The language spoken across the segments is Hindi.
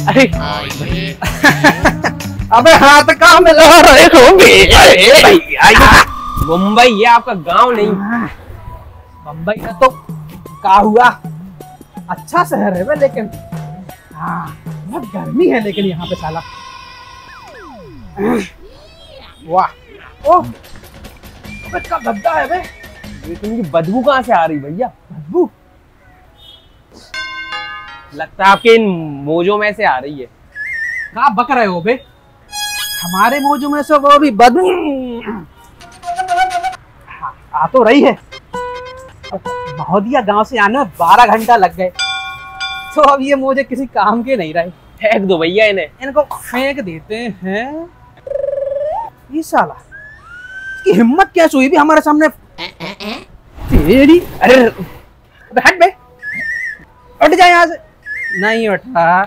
अरे अबे हाथ कहाँ मिला रहे हो? मुंबई ये आपका गांव नहीं। मुंबई का तो क्या हुआ, अच्छा शहर है लेकिन बहुत गर्मी है लेकिन यहाँ पे साला। वाह ओह का गद्दा है बे। इतनी बदबू कहाँ से आ रही भैया? बदबू लगता है आपके इन मोजों में से आ रही है। कहाँ बक रहे हो बे? हमारे मोजों में से वो भी बदबू आ तो रही है। महोदिया गांव से आने में 12 घंटा लग गए, तो अब ये मोजे किसी काम के नहीं रहे। फेंक दो भैया इन्हें। इनको फेंक देते हैं। ये साला इसकी हिम्मत कैसे हुई भी हमारे सामने? तेरी अरे हट बे, उठ जा यहाँ से। नहीं उठा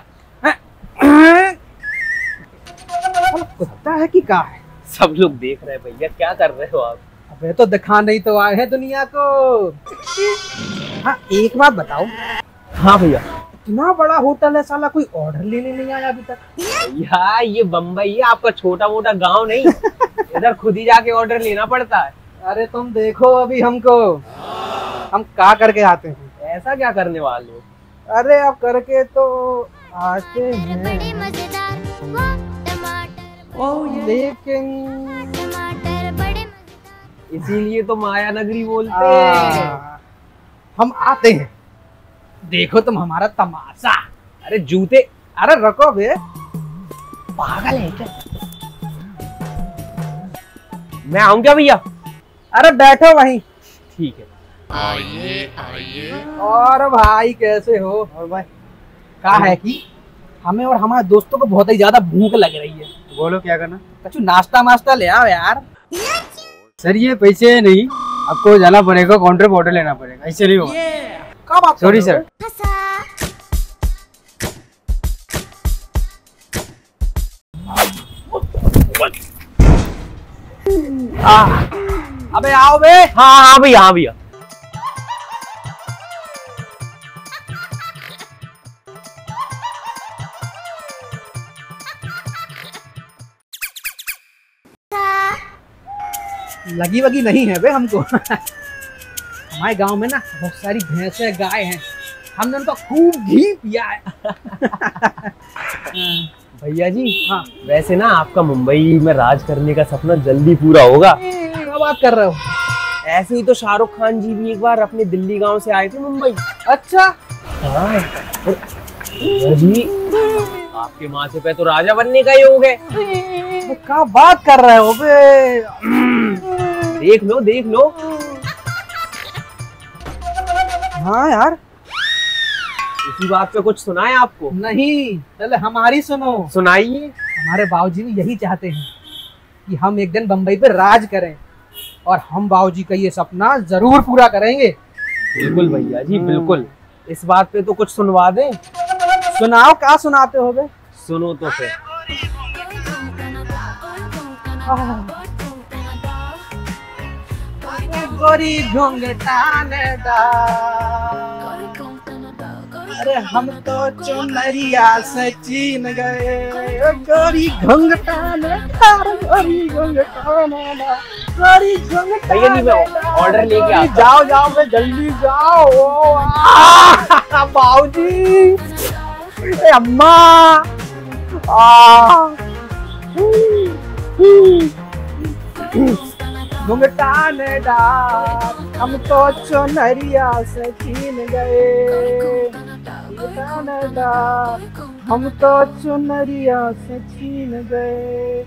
कुत्ता है कि क्या है? सब लोग देख रहे हैं भैया, क्या कर रहे हो आप? अबे तो दिखा नहीं तो आए हैं दुनिया को। हाँ एक बात बताओ। हाँ भैया। इतना बड़ा होटल है साला, कोई ऑर्डर लेने नहीं आया अभी तक? भैया ये बम्बई है, आपका छोटा मोटा गांव नहीं। इधर खुद ही जाके ऑर्डर लेना पड़ता है। अरे तुम देखो अभी हमको, हम क्या करके आते हैं। ऐसा क्या करने वाले हो? अरे अब करके तो आते हैं लेकिन इसीलिए तो माया नगरी बोलते हैं। हम आते हैं, देखो तुम हमारा तमाशा। अरे जूते। अरे रखो बे, पागल है क्या? मैं आऊं क्या भैया? अरे बैठो वहीं। ठीक है। आइए। और भाई कैसे हो? और भाई क्या है कि हमें और हमारे दोस्तों को बहुत ही ज्यादा भूख लग रही है। बोलो क्या करना? कुछ नाश्ता मास्ता ले आओ यार। सर ये पैसे नहीं, आपको जाना पड़ेगा काउंटर पे ऑर्डर लेना पड़ेगा, ऐसे नहीं होगा। कब आप? Sorry sir. अबे आओ बे। हाँ भैया, हाँ भैया। लगी वगी नहीं है बे हमको। हमारे गांव में ना बहुत सारी भैंसे गाय हैं, हमने उनका खूब घी पिया है। भैया जी हाँ वैसे ना आपका मुंबई में राज करने का सपना जल्दी पूरा होगा। क्या बात कर रहे हो? ऐसे ही तो शाहरुख खान जी भी एक बार अपने दिल्ली गांव से आए थे मुंबई। अच्छा हाँ जी, आपके माँ से पे तो राजा बनने का ही हो गए। क्या बात कर रहे हो बे? देख लो। हाँ यार, इसी बात पे कुछ सुनाए आपको? नहीं चले हमारी सुनो। सुनाइए। हमारे बाबूजी भी यही चाहते हैं कि हम एक दिन बंबई पे राज करें, और हम बाबूजी का ये सपना जरूर पूरा करेंगे। बिल्कुल भैया जी बिल्कुल। इस बात पे तो कुछ सुनवा दें। सुनाओ, क्या सुनाते हो बे? सुनो तो फिर। गोरी घूंघटाने दा, अरे हम तो चुनरिया से चीन गए। गोरी घूंघटाने दा, गोरी घूंघटाने दा, गोरी घूंघटाने भैया जी मैं ऑर्डर लेके आता हूं। जाओ बे जल्दी जाओ। बाबूजी, अम्मा, घूंघटाने डार, हम तो चुनरिया से छीन गए। घूंघटाने डार, हम तो चुनरिया से छीन गए।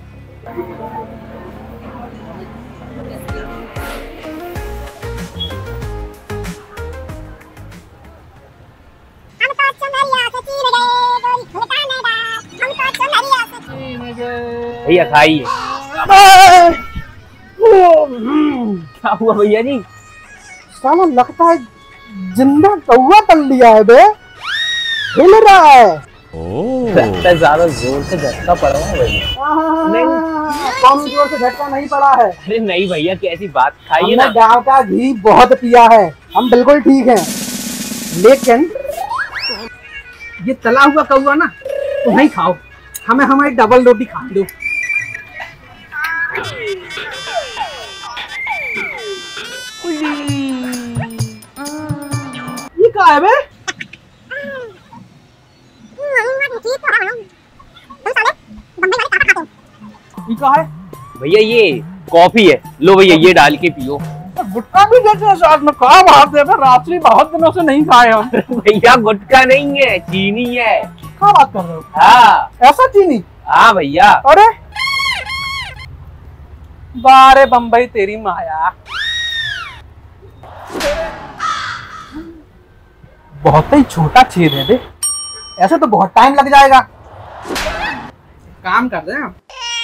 भैया खाइए। क्या हुआ भैया जी? साला लगता है जिंदा कौवा तल लिया है बे, हिल रहा है। लगता है ज्यादा जोर से झटका पड़ा है भैया। कम जोर से झटका नहीं पड़ा है। अरे नहीं भैया, कैसी बात, खाइए हमने ना। गांव का घी बहुत पिया है, हम बिल्कुल ठीक हैं। लेकिन ये तला हुआ कौवा ना तुम नहीं खाओ, हमें हमारी डबल रोटी खा दो। ये क्या है बे? ये क्या है? भैया ये कॉफी है, लो भैया ये डाल के पियो। गुटखा भी देते हैं साथ में, कहा बात है, रात्रि बहुत दिनों से नहीं खाए हम। भैया गुटखा नहीं है, चीनी है। क्या बात कर रहे हो? हाँ ऐसा चीनी? हाँ भैया। अरे बारे बम्बई तेरी माया, बहुत ही छोटा छेद है बे, ऐसे तो बहुत टाइम लग जाएगा। काम कर रहे हैं,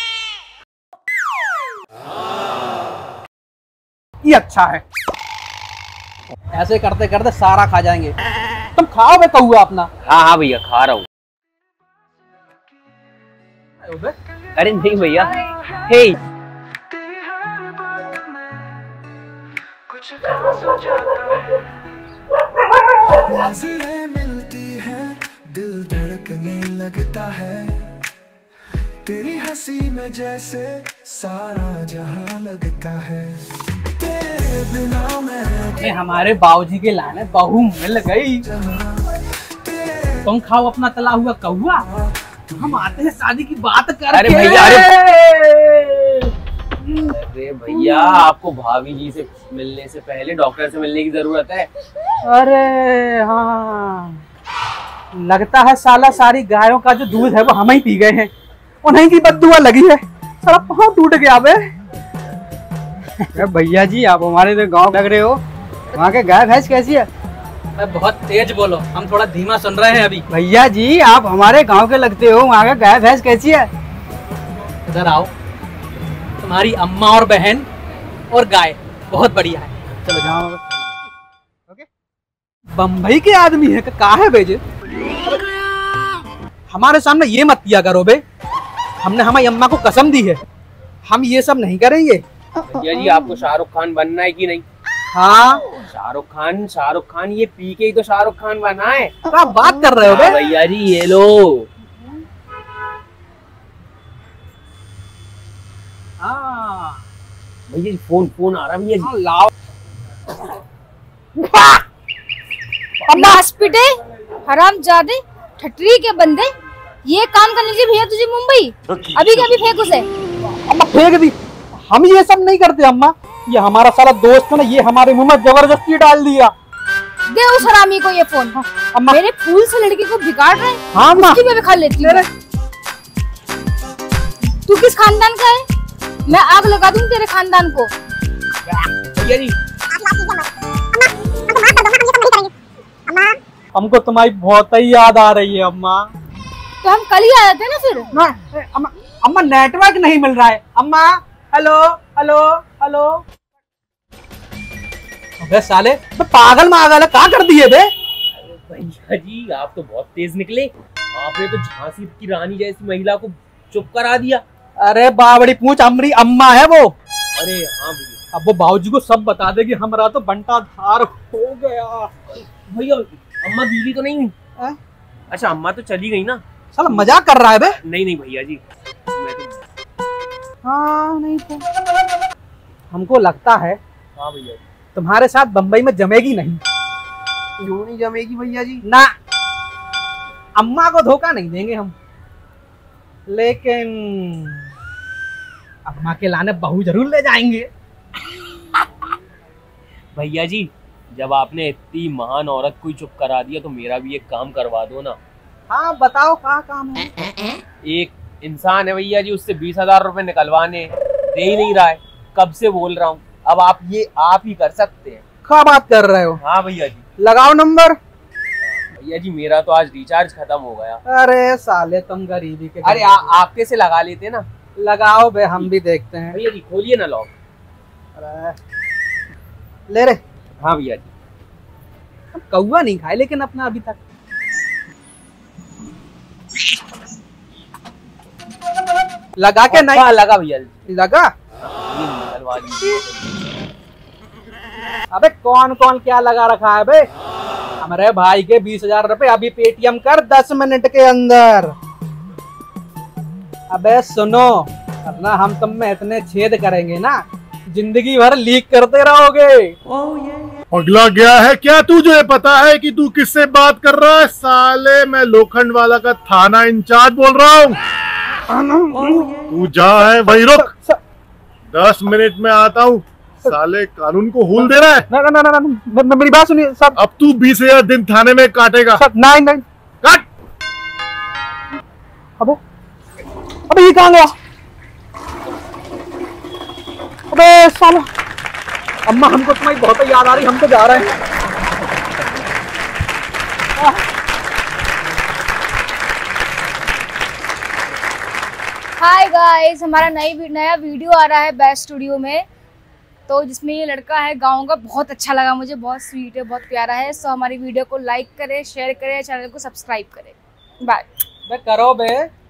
ये अच्छा है, ऐसे करते करते सारा खा जाएंगे। तुम खाओ बे कहुआ अपना। हाँ हाँ भैया खा रहा हूँ। अरे नहीं भैया, हे नज़रें मिलती हैं, दिल धड़कने लगता है, तेरी हंसी में जैसे सारा जहां लगता है, तेरे बिना मैं हमारे बाबूजी के लाने बहू मिल गई। तुम खाओ अपना तला हुआ कहुआ, हम आते हैं शादी की बात करके। अरे भैया, अरे भैया आपको भाभी जी से मिलने से पहले डॉक्टर से मिलने की जरूरत है। अरे हाँ, लगता है साला सारी गायों का जो दूध है वो हम ही पी गए हैं, उन्हीं की बददुआ लगी है। साला पाँव टूट गया बे। भैया जी आप हमारे तो गाँव लग रहे हो, वहाँ के गाय भैंस कैसी है? बहुत तेज बोलो, हम थोड़ा धीमा सुन रहे हैं अभी। भैया जी आप हमारे गांव के लगते हो, वहाँ का गाय भैंस कैसी है? इधर आओ, तुम्हारी अम्मा और बहन और गाय बहुत बढ़िया है। चलो जाओ। बम्बई के आदमी है का है बेजे, हमारे सामने ये मत किया करो बे, हमने हमारी अम्मा को कसम दी है हम ये सब नहीं करेंगे। भैया जी आपको शाहरुख खान बनना है कि नहीं? हाँ शाहरुख खान ये पी के ही तो शाहरुख खान बना है। क्या बात कर रहे हो बे? भैया जी ये लो। हाँ भैया जी फोन आ रहा है भैया जी। लाओ। लास्पिटे हरामजादे ठटरी के बंदे, ये काम करने के लिए भैया तुझे मुंबई, अभी के अभी फेंक उसे। अम्मा फेंक दी, हम ये सब नहीं करते अम्मा, ये हमारा सारा दोस्त है ना, ये हमारे मुंह में जबरदस्ती डाल दिया। दे उस हरामी को ये फोन। अम्मा मेरे फूल से लड़की को बिगाड़ रहे हैं। हाँ अम्मा, उसकी भी खा लेती हूँ। तू किस खानदान का है? मैं आग लगा दूं तेरे खानदान को। भैया जी हमको तुम्हारी बहुत ही याद आ रही है अम्मा। तो हम कल ही आ जाते हैं ना फिर। ना अम्मा, अम्मा नेटवर्क नहीं मिल रहा है अम्मा। Hello hello hello. अबे साले तो पागल मागल है, क्या कर दिए बे? भैया जी आप तो बहुत तेज निकले, आपने तो झांसी की रानी जैसी महिला को चुप करा दिया। अरे बावड़ी पूछ, अमरी अम्मा है वो। अरे हाँ भैया, अब वो बाबूजी को सब बता देगी, हमारा तो बंटा धार हो गया। भैया अम्मा गीली तो नहीं हुई? हाँ? अच्छा अम्मा तो चली गई ना? साला मजाक कर रहा है बे? नहीं भैया जी मैं तो। हाँ नहीं तो हमको लगता है हाँ भैया जी। तुम्हारे साथ बम्बई में जमेगी नहीं। क्यों नहीं जमेगी भैया जी? ना, अम्मा को धोखा नहीं देंगे हम, लेकिन अम्मा के लाने बहू जरूर ले जाएंगे। भैया जी जब आपने इतनी महान औरत को ही चुप करा दिया तो मेरा भी एक काम करवा दो ना। हाँ बताओ क्या काम है? एक इंसान है भैया जी, उससे 20,000 रुपए निकलवाने, दे ही नहीं रहा है, कब से बोल रहा हूँ, अब आप ही कर सकते हैं। क्या बात कर रहे हो? हाँ भैया जी। लगाओ नंबर। भैया जी मेरा तो आज रिचार्ज खत्म हो गया। अरे साले तुम गरीबी के। अरे आपके से लगा लेते ना। लगाओ बे, हम भी देखते हैं। भैया जी खोलिए ना लॉक। अरे ले रे। हाँ भैया जी। हम कौवा नहीं खाए लेकिन अपना अभी तक। लगा के नहीं? हाँ लगा भैया जी। लगा? ये निकलवा दीजिए। अबे कौन कौन क्या लगा रखा है बे? हमारे भाई के 20,000 रुपए अभी पेटीएम कर 10 मिनट के अंदर। अबे सुनो, वरना हम तुम में इतने छेद करेंगे ना, जिंदगी भर लीक करते रहोगे। पगला गया है क्या? तुझे पता है कि तू किससे बात कर रहा है? साले मैं लोखंड वाला का थाना इंचार्ज बोल रहा हूँ। तू जा है वही रुक, 10 मिनट में आता हूँ। साले कानून को हुल दे रहा है। ना ना ना ना, मेरी बात सुनिए सब। अब तू 20,000 दिन थाने में काटेगा। नहीं नहीं, काट। अबे अबे ये कहाँ गया? अबे साला, अम्मा हमको तुम्हारी बहुत याद आ रही, हम तो जा रहे हैं। हाय गाइस, हमारा नया वीडियो आ रहा है बेस्ट स्टूडियो में, तो जिसमें ये लड़का है गांव का, बहुत अच्छा लगा मुझे, बहुत स्वीट है, बहुत प्यारा है। सो हमारी वीडियो को लाइक करें, शेयर करें, चैनल को सब्सक्राइब करें। बाय। बे करो बे।